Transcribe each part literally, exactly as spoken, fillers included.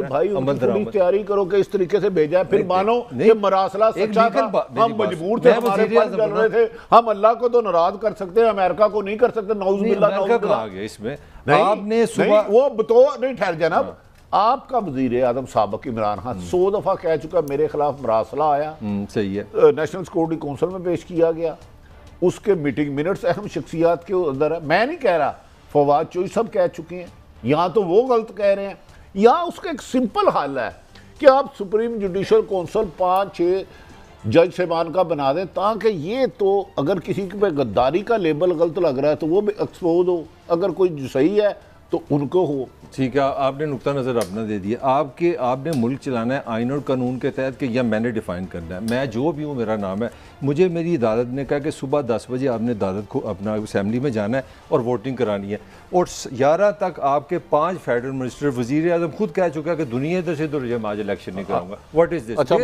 तो भाई उनकी तैयारी करो कि इस तरीके से भेजा है, फिर मानो कि मरासला सच्चा था, हम मजबूर थे, हमारे पास चल रहे थे, हम अल्लाह को तो नाराज कर सकते हैं, अमेरिका को नहीं कर सकते। नौजुबिल्लाह नौजुबिल्लाह इसमें आपने सुबह वो तो नहीं ठहर जनाब, आपका वजीर आजम साबिक इमरान खान सौ दफा कह चुका मेरे खिलाफ मरासला आया, सही है, नेशनल सिक्योरिटी काउंसिल में पेश किया गया, उसके मीटिंग मिनट्स अहम शख्सियात के अंदर है। मैं नहीं कह रहा, फवाद चौधरी सब कह चुके हैं, यहाँ तो वो गलत कह रहे हैं। यहाँ उसका एक सिंपल हल है कि आप सुप्रीम जुडिशल काउंसिल पाँच छः जज साहबान का बना दें, ताकि ये तो अगर किसी पे गद्दारी का लेबल गलत लग रहा है तो वो भी एक्सपोज हो, अगर कोई सही है तो उनको हो। ठीक है, आपने नुक्ता नज़र अपना दे दिया। आपके आपने मुल्क चलाना है आइन और कानून के तहत कि यह मैंने डिफ़ाइन करना है, मैं जो भी हूँ मेरा नाम है, मुझे मेरी अदालत ने कहा कि सुबह दस बजे आपने अदालत को अपना असम्बली में जाना है और वोटिंग करानी है, और ग्यारह तक आपके पाँच फेडरल मिनिस्टर, वज़ीर आज़म खुद कह चुका है कि दुनिया इधर से इधर मैं आज इलेक्शन नहीं कराऊंगा। What is this? अच्छा,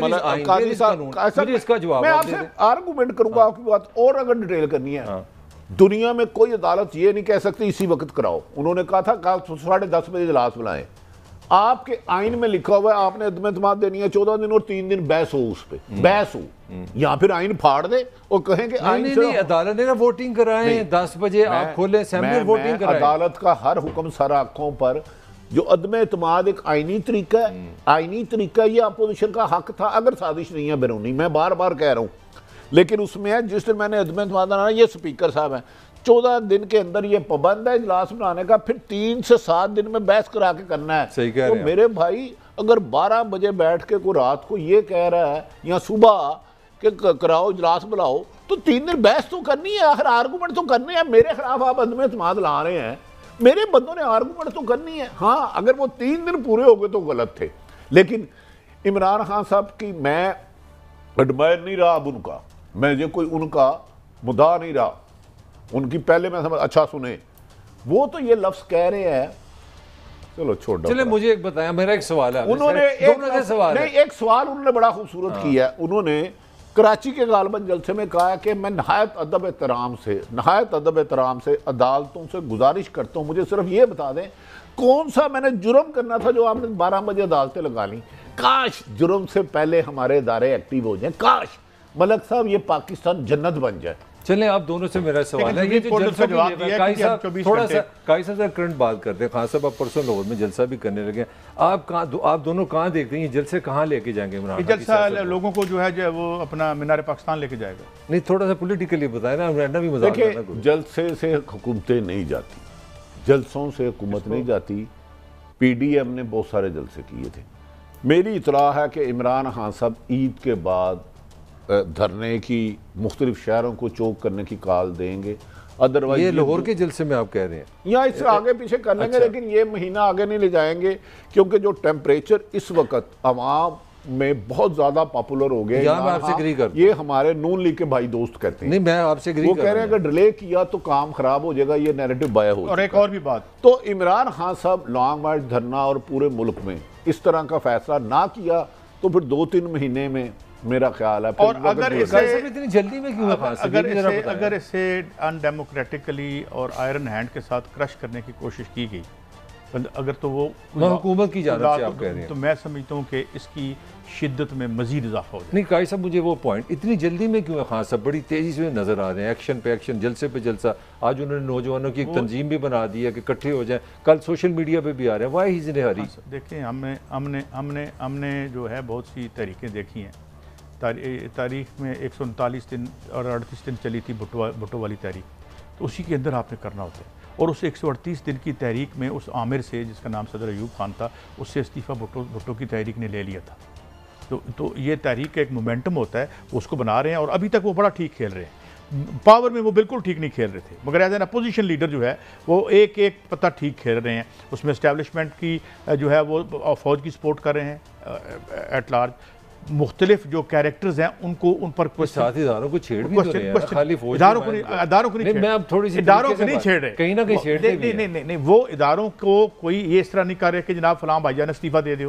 इसका जवाब मैं आपसे आर्गूमेंट करूंगा आपकी बात, और अगर डिटेल करनी है, दुनिया में कोई अदालत ये नहीं कह सकती इसी वक्त कराओ। उन्होंने कहा था कल साढ़े दस बजे इजलास बुलाएं, आपके आइन में लिखा हुआ है आपने अदम-ए-तमाद देनी है चौदह दिन और तीन दिन बहस हो, उस पर बहस हो, या फिर आइन फाड़ दे और कहें कि आइन नहीं, नहीं, अदालत ने वोटिंग कराएं, दस बजे आप खोलें असेंबली वोटिंग कराएं। अदालत का हर हुक्म सर आंखों पर, जो अदम-ए-तमाद एक आइनी तरीका है, आइनी तरीका ये अपोजिशन का हक था, अगर साजिश नहीं है बैरूनी, मैं बार बार कह रहा हूँ, लेकिन उसमें है जिस दिन मैंने अदम-ए-तमाद बनाना, ये स्पीकर साहब हैं, चौदह दिन के अंदर ये पाबंद है इजलास बनाने का, फिर तीन से सात दिन में बहस करा के करना है। सही कह तो रहे हैं मेरे भाई अगर बारह बजे बैठ के कोई रात को ये कह रहा है या सुबह कि कराओ इजलास बुलाओ, तो तीन दिन बहस तो करनी है, आखिर आर्गूमेंट तो करने हैं। मेरे खिलाफ आप अदम-ए-तमाद ला रहे हैं, मेरे बंदों ने आर्गूमेंट तो करनी है। हाँ, अगर वो तीन दिन पूरे हो गए तो गलत थे, लेकिन इमरान खान साहब की मैं एडमायर नहीं रहा अब उनका, मैं ये कोई उनका मुद्दा नहीं रहा, उनकी पहले मैं समझ अच्छा सुने, वो तो ये लफ्ज कह रहे हैं, चलो छोड़ दो। चले मुझे एक बताया, मेरा एक सवाल है, उन्होंने एक सवाल नहीं एक सवाल उन्होंने बड़ा खूबसूरत हाँ। किया है। उन्होंने कराची के गालबन जलसे में कहा कि मैं नहायत अदब एहतराम से नहायत अदब एहतराम से अदालतों से गुजारिश करता हूँ, मुझे सिर्फ ये बता दें कौन सा मैंने जुर्म करना था जो आपने बारह बजे अदालतें लगा ली। काश जुर्म से पहले हमारे इदारे एक्टिव हो जाए, काश मलक साहब ये पाकिस्तान जन्नत बन जाए। चले आप दोनों से मेरा सवाल है, ये जो जलसा जवाब दिया काई साहब थोड़ा सा काई साहब से करंट बात करते हैं। खान साहब आप परसों लाहौर में जलसा भी करने लगे, आप कहाँ आप दोनों कहाँ देखते हैं जलसे कहाँ लेके जाएंगे इमरान? जलसा लोगों को जो है जो वो अपना मीनार पाकिस्तान लेके जाएगा। नहीं, थोड़ा सा पॉलिटिकली बताए ना, रहना भी मजाक है। जलसे से हुकूमतें नहीं जाती, जलसों से हुकूमत नहीं जाती। पी डी एम ने बहुत सारे जलसे किए थे। मेरी इतला है कि इमरान खान साहब ईद के बाद धरने की मुख्तलिफ शहरों को चौक करने की कॉल देंगे। अदरवाइज ये लाहौर के जलसे में आप कह रहे हैं यहाँ इससे आगे पीछे कर लेंगे, अच्छा। लेकिन ये महीना आगे नहीं ले जाएंगे क्योंकि जो टेम्परेचर इस वक्त अवाम में बहुत ज्यादा पॉपुलर हो गया। मैं आपसे एग्री करता हूं, ये हमारे नून लीग के भाई दोस्त कहते हैं। नहीं, मैं आपसे एग्री वो कह रहे हैं कि डिले किया तो काम खराब हो जाएगा, ये नैरेटिव बाया हो। और एक और भी बात, तो इमरान खान साहब लॉन्ग मार्च धरना और पूरे मुल्क में इस तरह का फैसला ना किया तो फिर दो तीन महीने में मेरा ख्याल है। और अगर इसे इतनी जल्दी में क्यों अगर, अगर इसे अगर इसे अनडेमोक्रेटिकली और आयरन हैंड के साथ क्रश करने की कोशिश की गई, अगर तो वो हुकूमत की जानिब से आप कह रहे हैं, तो मैं समझता हूँ कि इसकी शिद्दत में मजीद इजाफा हो जाए। नहीं काई साहब, मुझे वो पॉइंट इतनी जल्दी में क्यों है? खान साहब बड़ी तेजी से नजर आ रहे हैं, एक्शन पे एक्शन, जलसे पे जलसा। आज उन्होंने नौजवानों की एक तंजीम भी बना दी है कि इकट्ठे हो जाए, कल सोशल मीडिया पे भी आ रहे हैं। वाई हिज़ ने हरी। देखिए, हमने हमने हमने हमने जो है बहुत सी तहरीकें देखी हैं। तारीख में एक सौ उनतालीस दिन और अड़तीस दिन चली थी भुट्टो भुट्टो वाली तहरीक, तो उसी के अंदर आपने करना होता है। और उस एक सौ अड़तीस दिन की तहरीक में उस आमिर से, जिसका नाम सदर अयूब खान था, उससे इस्तीफ़ा भुट्टो भुट्टो की तहरीक ने ले लिया था। तो तो ये तहरीक का एक मोमेंटम होता है, उसको बना रहे हैं और अभी तक वो बड़ा ठीक खेल रहे हैं। पावर में वो बिल्कुल ठीक नहीं खेल रहे थे, मगर एज एन अपोजिशन लीडर जो है वो एक एक पता ठीक खेल रहे हैं। उसमें इस्टेब्लिशमेंट की जो है वो फौज की सपोर्ट कर रहे हैं एट लार्ज। मुख्तलिफ जो कैरेक्टर्स हैं उनको उन पर साथ इदारों को छेड़ भी तो रहे हैं, खाली फौज इदारों को इदारों को नहीं, मैं अब थोड़ी सी इदारों को नहीं छेड़ रहे, कहीं ना कहीं छेड़ नहीं नहीं नहीं नहीं वो इदारों को कोई ये इस तरह नहीं कर रहे कि जनाब फलां भाईजान इस्तीफा दे दो।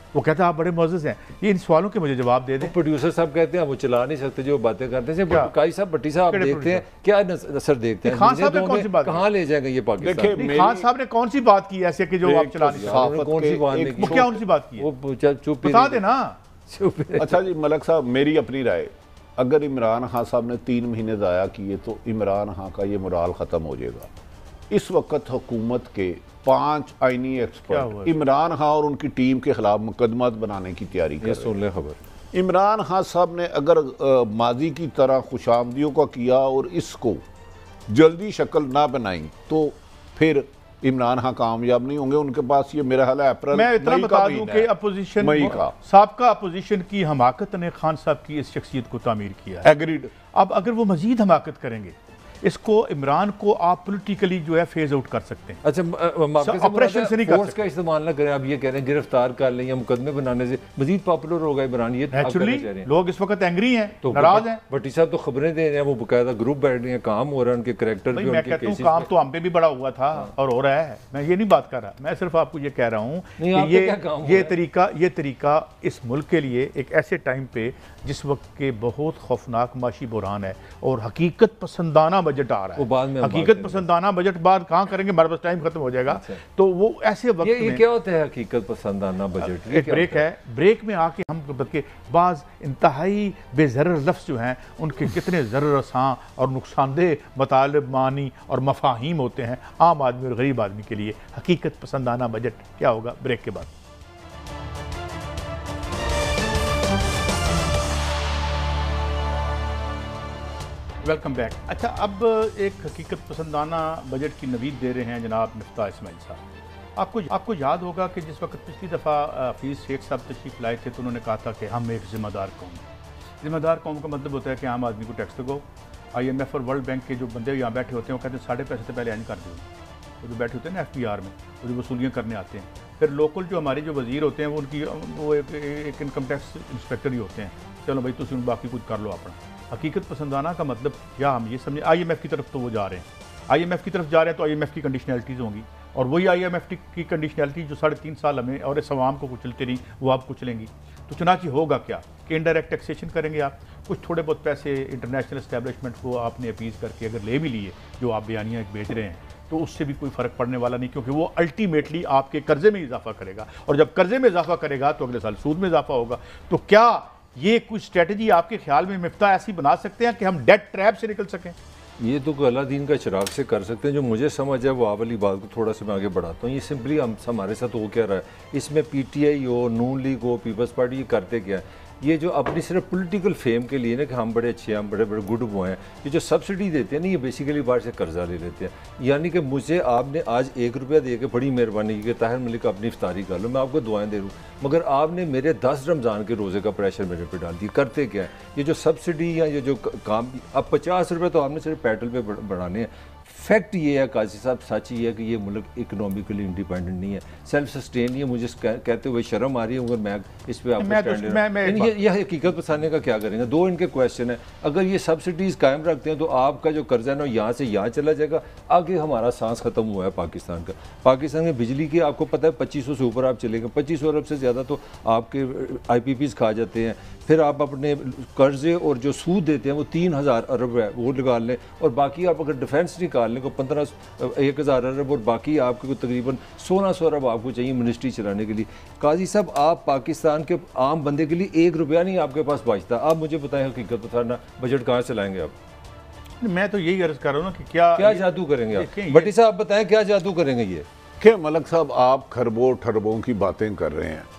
वो कहता है आप बड़े मोअज़्ज़ज़ हैं। ये इन सवालों के मुझे जवाब दे दें। प्रोड्यूसर साहब कहते हैं वो चला नहीं सकते जो बातें करते हैं। काई साहब भट्टी साहब देखते हैं क्या नसर देखते हैं, खान साहब ने कौन सी बात कहाँ ले जाएंगे ये पाकिस्तान? खान साहब ने कौन सी बात की ऐसे कि जो आप चला नहीं सकते? कौन सी बात नहीं, क्या उनसी बात की? वो चुप बता देना। अच्छा जी मलक साहब, मेरी अपनी राय, अगर इमरान खान साहब ने तीन महीने ज़ाया किए तो इमरान खान का ये मुराल ख़त्म हो जाएगा। इस वक्त हुकूमत के पांच आईनी एक्सपर्ट इमरान खान और उनकी टीम के खिलाफ मुकदमा बनाने की तैयारी कर सुन ले खबर। इमरान खान साहब ने अगर आ, माजी की तरह खुशामदियों का किया और इसको जल्दी शक्ल ना बनाई तो फिर इमरान खान कामयाब नहीं होंगे। उनके पास ये मेरा हाल है अप्रैल मैं इतना बता दूं कि अपोजिशन मई का साबका अपोजिशन की हमाकत ने खान साहब की इस शख्सियत को तामीर किया है। एग्रीड। अब अगर वो मजीद हमाकत करेंगे, इसको इमरान को आप पॉलिटिकली जो है फेज आउट कर सकते हैं। अच्छा ऑपरेशन से नहीं कर सकते, का इस्तेमाल ना करें। आप ये कह रहे हैं गिरफ्तार कर लें या मुकदमे बनाने से मजीद पॉपुलर होगा इमरान, ये नेचुरली लोग इस वक्त एंग्री हैं, तो नाराज हैं। भट्टी साहब तो खबरें दे रहे हैं, वो बकायदा ग्रुप बैठ रहे हैं, काम हो रहा है उनके कैरेक्टर पे। मैं कहता हूं काम तो हम पे भी बड़ा हुआ था और हो रहा है। मैं ये नहीं बात कर रहा, मैं सिर्फ आपको ये कह रहा हूं कि ये ये तरीका ये तरीका इस मुल्क के लिए एक ऐसे टाइम पे जिस वक्त के बहुत खौफनाक माशी बुरहान है और हकीकत पसंदाना बजट आ रहा है। हकीकत पसंदाना बजट बाद कहाँ करेंगे, हमारे पास टाइम खत्म हो जाएगा। अच्छा। तो वो ऐसे वक्त ये, ये क्या होता है हकीकत पसंदाना बजट? एक ब्रेक है, ब्रेक में आके हम बल्कि बाज इंतहाई बेज़रर लफ्ज़ जो हैं उनके कितने ज़ररसां और नुकसानदेह मतलब मानी और मफाहीम होते हैं आम आदमी और गरीब आदमी के लिए। हकीकत पसंदाना बजट क्या होगा, ब्रेक के बाद। Welcome back. अच्छा, अब एक हकीकत पसंदाना बजट की नवीद दे रहे हैं जनाब मिफ्ता इस्माइल साहब। आपको आपको याद होगा कि जिस वक्त पिछली दफ़ा हफीज़ शेख साहब तशरीफ़ लाए थे तो उन्होंने कहा था कि हम एक ज़िम्मेदार कौम हैं। ज़िम्मेदार कौम का मतलब होता है कि आम आदमी को टैक्स दो। आई एम एफ और वर्ल्ड बैंक के जो बंदे यहाँ बैठे होते हैं वो कहते हैं साढ़े पैसे से पहले एंड कर दो। वो जो बैठे होते हैं ना एफ पी आर में, वो जो वसूलियाँ करने आते हैं, फिर लोकल जो हमारे जो वज़ीर होते हैं वो उनकी वो एक इनकम टैक्स इंस्पेक्टर ही होते हैं। चलो भाई तुम बाकी कुछ कर लो अपना। हकीकत पसंदाना का मतलब क्या हम ये समझे, आई एम एफ की तरफ तो वो जा रहे हैं, आई एम एफ की तरफ जा रहे हैं तो आई एम एफ की कंडीशनैलिटीज़ होंगी और वही आई एम एफ की कंडीशनैलिटी जो साढ़े तीन साल हमें और इस अवाम को कुचलती रही वो आप कुचलेंगी। तो चुनाची होगा क्या कि इनडायरेक्ट टैक्सेशन करेंगे आप, कुछ थोड़े बहुत पैसे इंटरनेशनल इस्टेब्लिशमेंट को आपने अपीज़ करके अगर ले भी लिए जो आप बयानियाँ बेच रहे हैं तो उससे भी कोई फ़र्क पड़ने वाला नहीं, क्योंकि वो अल्टीमेटली आपके कर्जे में इजाफा करेगा और जब कर्जे में इजाफा करेगा तो अगले साल सूद में इजाफा होगा। तो क्या ये कुछ स्ट्रेटजी आपके ख्याल में मिफ्ता ऐसी बना सकते हैं कि हम डेट ट्रैप से निकल सकें? ये तो अलादीन का चिराग से कर सकते हैं। जो मुझे समझ है वो आप वाली बात को थोड़ा सा मैं आगे बढ़ाता हूँ। ये सिंपली हम हमारे साथ हो क्या रहा है, इसमें पीटीआई हो, नून लीग हो, पीपल्स पार्टी, ये करते क्या है, ये जो अपनी सिर्फ पॉलिटिकल फेम के लिए ना कि हम बड़े अच्छे हैं, हम बड़े बड़े गुड बॉय हैं, ये जो सब्सिडी देते हैं ना, ये बेसिकली बाहर से कर्जा ले लेते हैं। यानी कि मुझे आपने आज एक रुपया दे के बड़ी मेहरबानी की कि ताहिर मलिक अपनी इफ्तारी कर लो, मैं आपको दुआएं दे दूँ, मगर आपने मेरे दस रमज़ान के रोज़े का प्रेशर मेरे पे डाल दिया। करते क्या है, ये जो सब्सिडी या ये जो काम, अब पचास रुपये तो आपने सिर्फ पेट्रोल पे बढ़ाने हैं। फैक्ट ये है काजी साहब, सच ये है कि ये मुल्क इकोनॉमिकली इंडिपेंडेंट नहीं है, सेल्फ सस्टेन नहीं है। मुझे कहते हुए शर्म आ रही है, अगर मैं इस पर आपको यह हकीकत पसाने का क्या करेंगे। दो इनके क्वेश्चन है, अगर ये सब्सिडीज़ कायम रखते हैं तो आपका जो कर्जा है ना यहाँ से यहाँ चला जाएगा, आगे हमारा सांस खत्म हुआ है पाकिस्तान का। पाकिस्तान में बिजली की आपको पता है पच्चीस सौ से ऊपर आप चलेंगे, पच्चीस सौ अरब से ज़्यादा तो आपके आई पी पीज़ खा जाते हैं। फिर आप अपने कर्जे और जो सूद देते हैं वो तीन हज़ार अरब है वो निकाल लें, और बाकी आप अगर डिफेंस निकाल लें को पंद्रह एक हज़ार अरब, और बाकी आपको तकरीबन सोलह सौ अरब आपको चाहिए मिनिस्ट्री चलाने के लिए। काजी साहब, आप पाकिस्तान के आम बंदे के लिए एक रुपया नहीं आपके पास बचता। आप मुझे बताएं हकीकत बताना, बजट कहाँ चलाएंगे आप? मैं तो यही अर्ज कर रहा हूँ कि क्या क्या जादू करेंगे आप? भट्टी साहब बताएं क्या जादू करेंगे ये? क्या मलक साहब, आप खरबों ठरबों की बातें कर रहे हैं।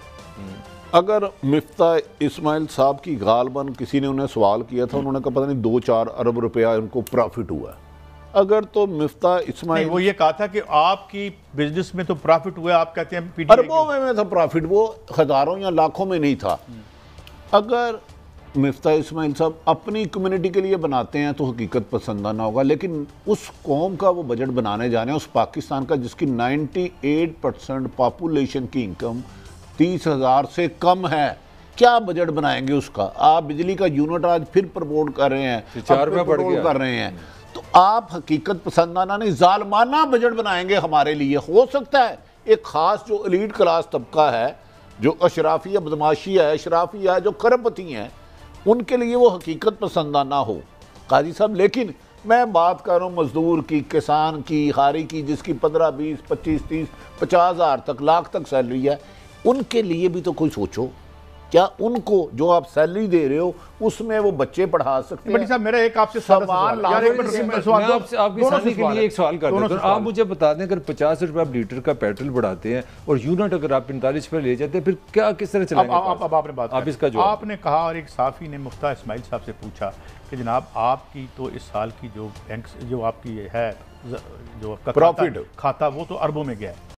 अगर मिफ्ता इस्माइल साहब की गालबन किसी ने उन्हें सवाल किया था, उन्होंने कहा पता नहीं दो चार अरब रुपया उनको प्रॉफिट हुआ है। अगर तो मिफ्ता इस्माइल, वो ये कहा था कि आपकी बिजनेस में तो प्रॉफिट हुआ, आप कहते हैं अरबों में, में था प्रॉफिट, वो हजारों या लाखों में नहीं था। अगर मिफ्ता इस्माइल साहब अपनी कम्युनिटी के लिए बनाते हैं तो हकीकत पसंदाना होगा, लेकिन उस कौम का वो बजट बनाने जा रहे हैं, उस पाकिस्तान का जिसकी अट्ठानवे परसेंट पॉपुलेशन की इनकम तीस हज़ार से कम है, क्या बजट बनाएंगे उसका? आप बिजली का यूनिट आज फिर प्रमोट कर रहे हैं, चार रुपये बढ़ गया कर रहे हैं, तो आप हकीकत पसंदाना नहीं जालमाना बजट बनाएंगे हमारे लिए। हो सकता है एक खास जो एलीट क्लास तबका है जो अशराफिया बदमाशिया है, अशराफिया जो करपति हैं, उनके लिए वो हकीकत पसंदा ना हो काजी साहब। लेकिन मैं बात कर रहा हूँ मजदूर की, किसान की, हारी की, जिसकी पंद्रह बीस पच्चीस तीस पचास हज़ार तक लाख तक सैलरी है, उनके लिए भी तो कोई सोचो। क्या उनको जो आप सैलरी दे रहे हो उसमें वो बच्चे पढ़ा सकते हैं? बड़ी साहब मेरा एक आपसे सादा सवाल सवाल यार, एक मिनट रुकिए, मैं सवाल मैं दो- आपसे आपकी दोनों से आसानी के सवाल लिए है। एक सवाल कर दोनों देता से हूं। आप सवाल मुझे बता दें, अगर पचास रुपये आप लीटर का पेट्रोल बढ़ाते हैं और यूनिट अगर आप पैंतालीस पे ले जाते हैं, फिर क्या किस तरह अब चलेंगे? अब अब अब आपने बात आप करी। इसका जवाब आपने कहा, और एक साफ़ी ने मुफ्ता इस्माइल साहब से पूछा कि जनाब आपकी तो इस साल की जो बैंक जो आपकी है जो आपका Profit। खाता, खाता वो तो अरबों में गया है,